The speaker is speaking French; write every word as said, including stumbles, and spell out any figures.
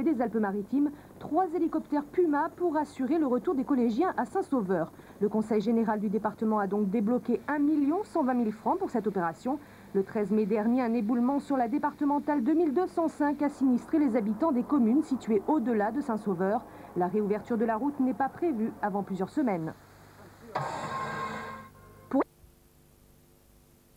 des Alpes-Maritimes trois hélicoptères Puma pour assurer le retour des collégiens à Saint-Sauveur. Le Conseil général du département a donc débloqué un million cent vingt mille francs pour cette opération. Le treize mai dernier, un éboulement sur la départementale deux mille deux cent cinq a sinistré les habitants des communes situées au-delà de Saint-Sauveur. La réouverture de la route n'est pas prévue avant plusieurs semaines.